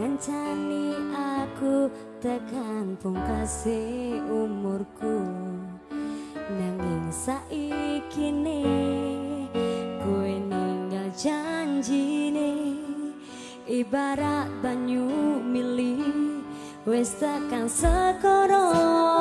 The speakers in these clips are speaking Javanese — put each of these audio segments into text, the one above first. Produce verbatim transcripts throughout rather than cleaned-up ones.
Ngancani aku tekan pungkasi umurku, nanging saiki ne kowe ninggal janjine. Ibarat banyu mili wis tekan sekoro.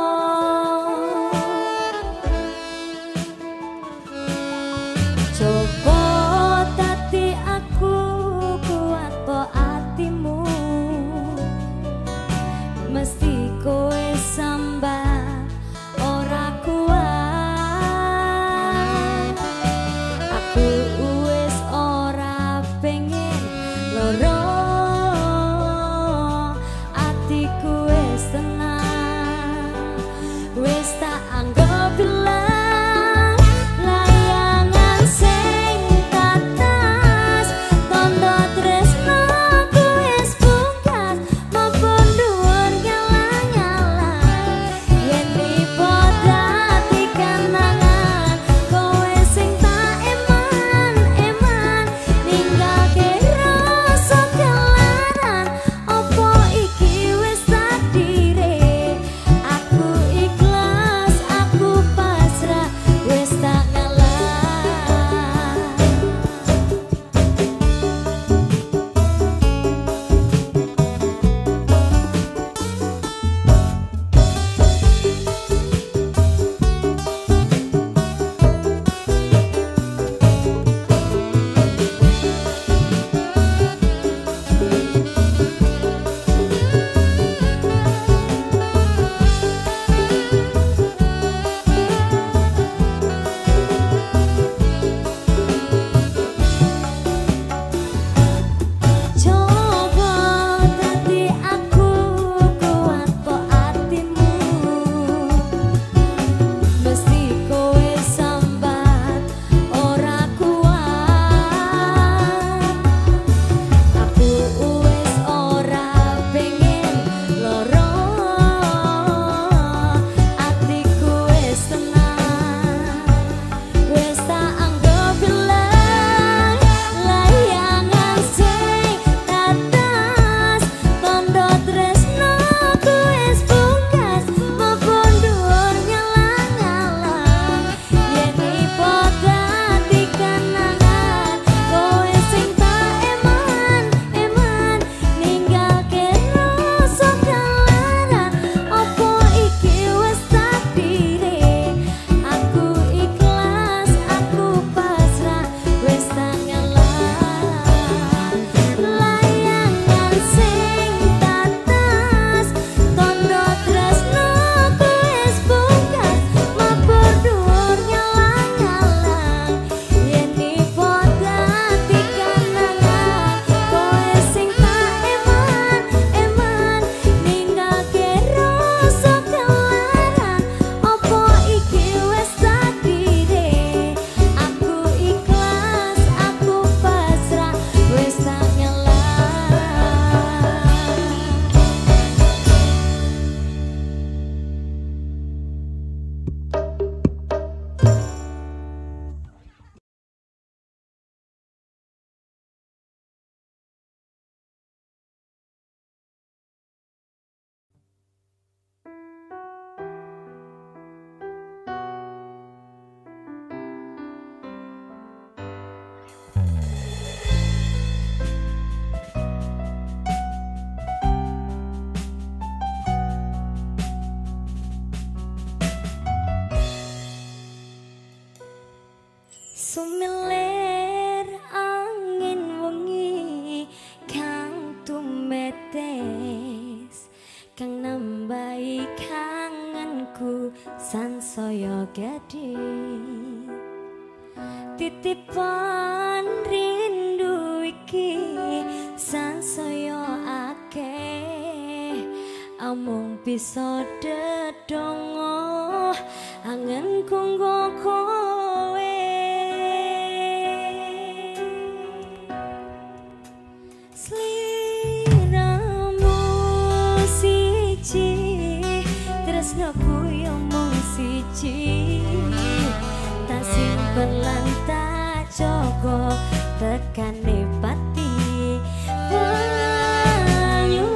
Coba tati aku kuat po atimu, mesti kowe sambat ora kuat. Aku wis ora pengen loro, atiku wis tenang, wis tak anggap bilang sumilir angin wengi kang tumetes, kang nambahi kangenku sansaya gedhe. Titipan rindu iki sansaya akeh, amung bisa dedongo angenku nggo kowe. Sliramu siji, tresnaku yo mung siji, tak simpen lan tak jaga tekane pati banyu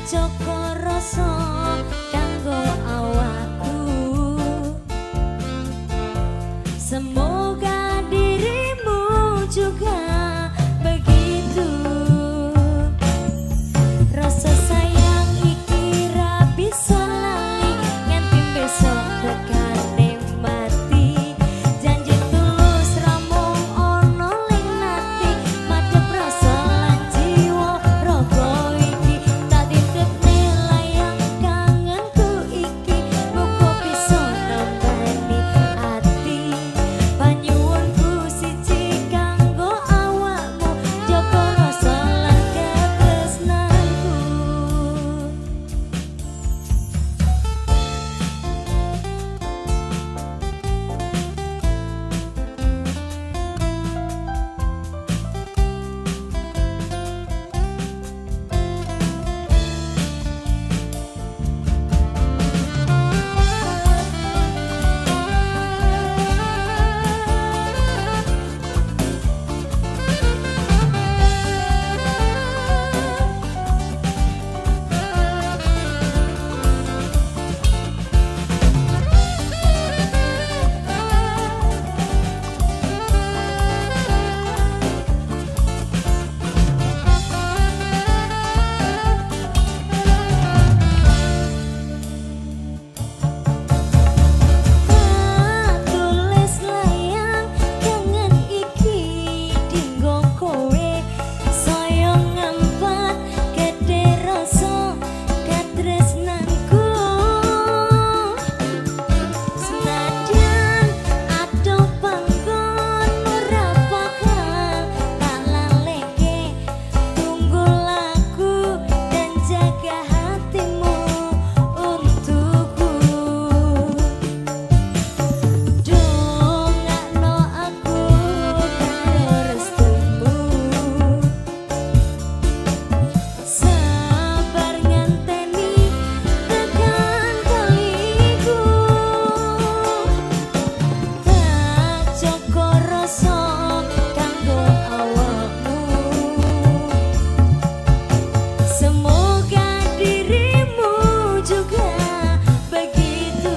Joko rasa kanggo awakku. Semoga dirimu juga begitu. Rasa sayang iki ra bisa lali nganti besok tekane mati. Janji tulus ramung ono ning ati, madhep rasa lan jiwa raga iki. Tak titipne layang kangenku iki, muga bisa nambani ati. Panyuwunku siji kanggo awakmu, jaga rasa lan katresnanku. Tulis layang kangen iki dinggo kowe, saya ngempat gede rasa katresnanku. Senadyan ado panggon ora bakal tak laleke, tunggu laku dan jaga hatimu untukku. Dongakno aku karo restumu, sabar ngenteni tekan kaliku. Tak joko rasa kanggo awakmu. Semoga dirimu juga begitu.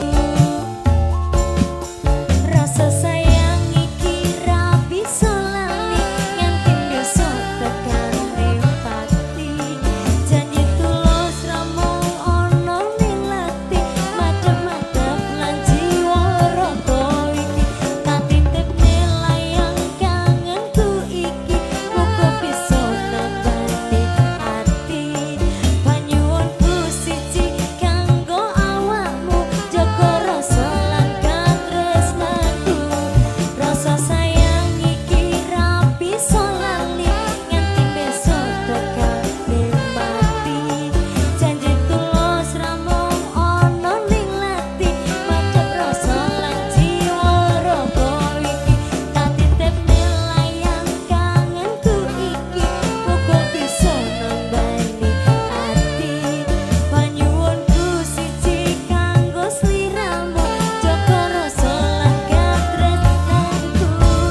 Rasa sayang iki ra bisa lali nganti besok tekane pati. Janji tulus ramung ono ning lati, madhep-madhep lan jiwa raga iki. Tak titipne layang kangenku iki, muga bisa nambani ati. Panyuwunku siji kanggo awakmu, jaga rasa lan katresnanku. Rasa sayang iki ra bisa lali nganti besok tekane mati. Janji tulus ramung ono ning lati, madhep rasa lan jiwa raga iki. Tak titipne layang kangenku iki, muga bisa nambani ati. Panyuwunku siji kanggo sliramu, jaga rasa lan katresnanku.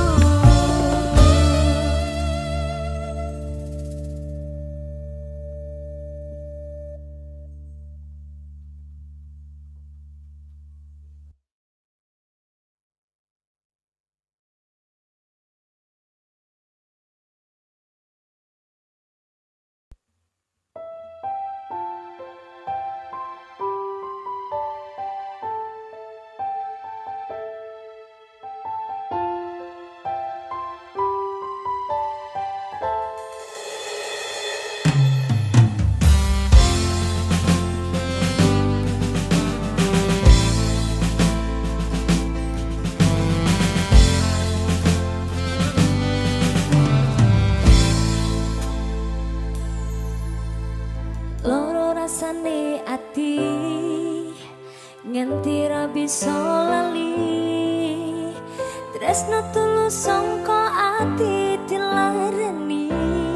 Loro rasane ati nganti ra bisa lali, tresno tulus sangka ati dilareni.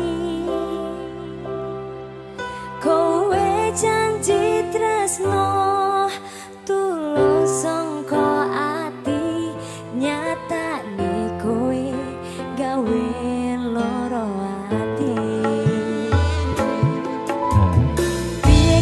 Kowe janji tresno tulus sangka ati, nyatane kowe gawe loro ati. Piye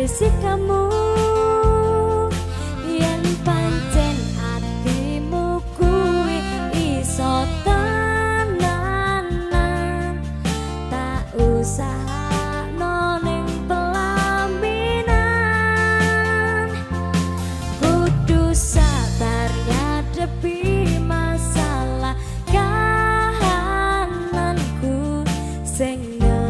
sisi kamu. Yen pancen atimu kuwi iso tenanan, tak usah noning pelaminan. Kudu sabar ngadepi masalah kahananku sing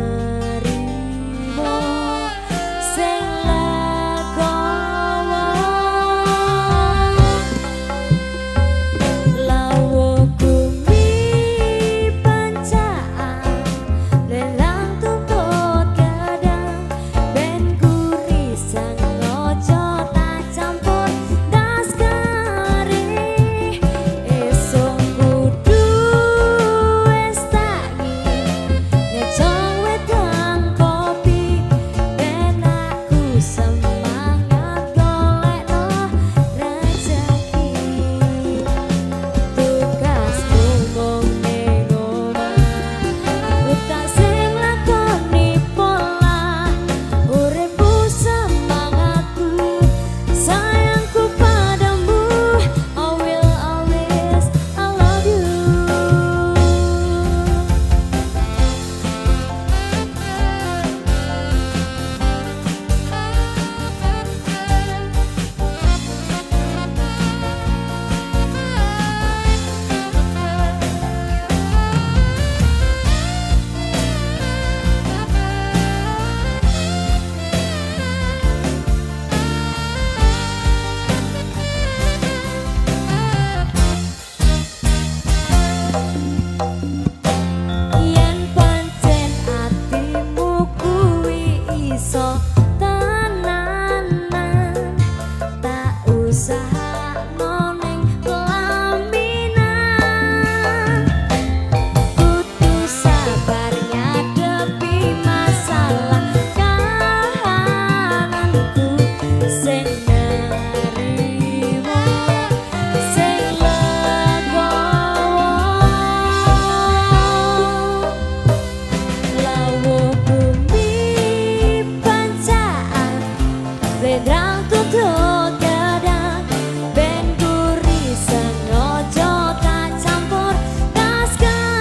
Ledrang tutut kadang ben guri sengaja tak campur tas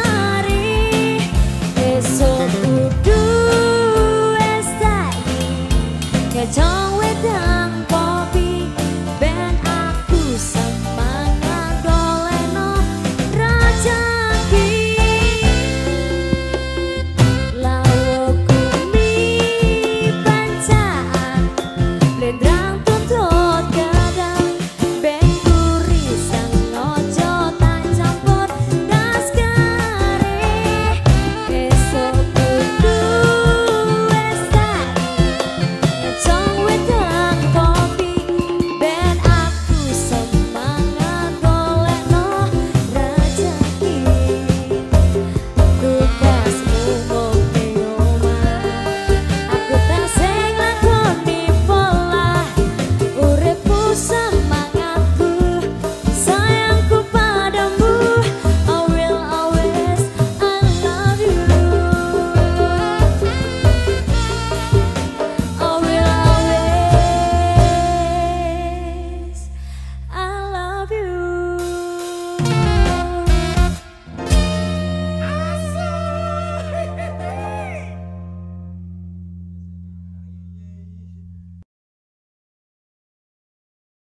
kari. Esok kudu es tai kecong wedang.